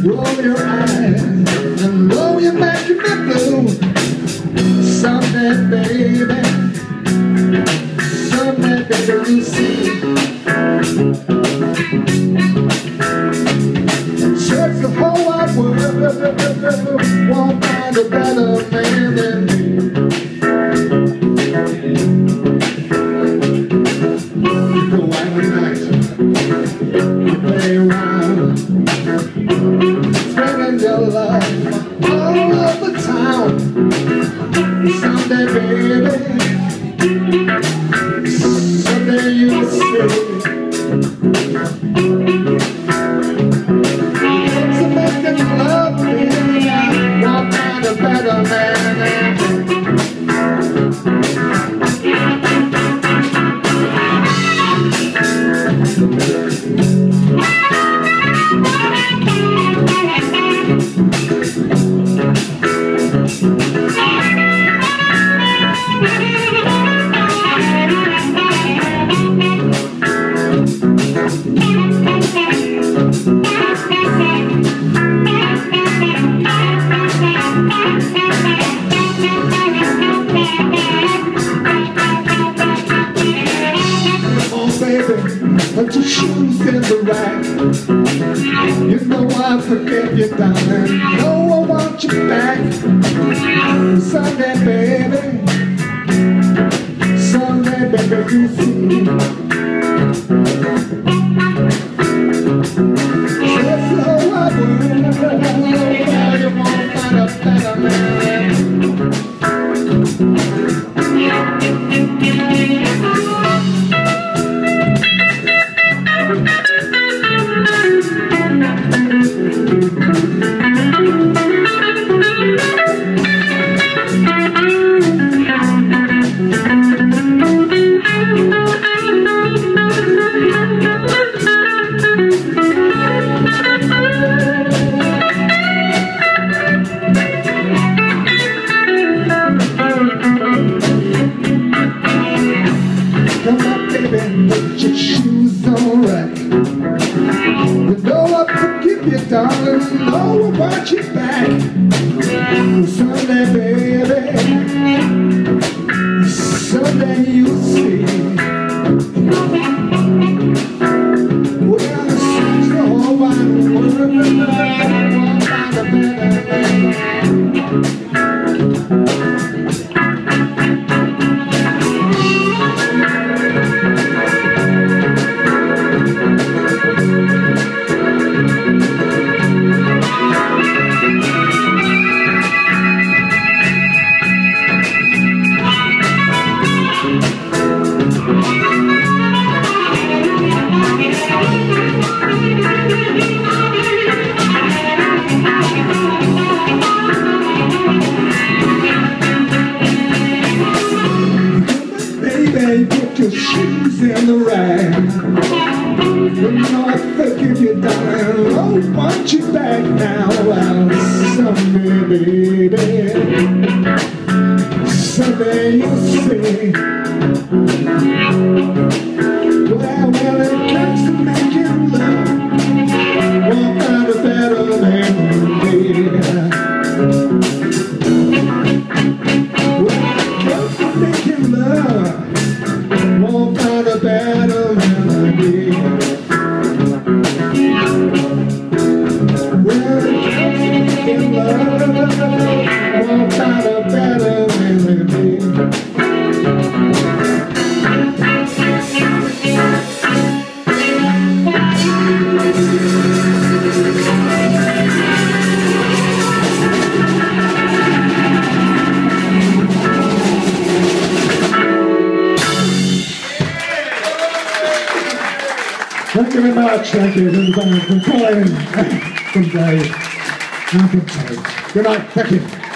roll your eyes and blow your back in the blue. Someday, baby, someday, baby, you'll see. Search the whole wide world, won't find a better man than me. You go out at night, you play around, spending your life all over town. Someday, baby, someday you'll see. So make them love me, won't find a better man than me. Put your shoes in the rack. You know I forget you, darling. No, I want you back. Someday, baby, someday, baby, you see. Say so I will. You won't find a better man. Come on, baby, put your shoes on right. You know I forgive you, darling. No, I want you back. Someday, baby, someday you'll see. Well, it seems the whole wide world won't find a better man. Put your shoes in the rack. You know I forgive you, darling. I want you back now. Well, someday, baby, someday you'll see. Well, it comes to making love, won't find a better man than me. Well, it comes to making love, won't find a better melody. Well, it comes to making love, won't find a better melody. Thank you very much. Thank you from Colin, from Dave, and from Tate. Good night. Thank you.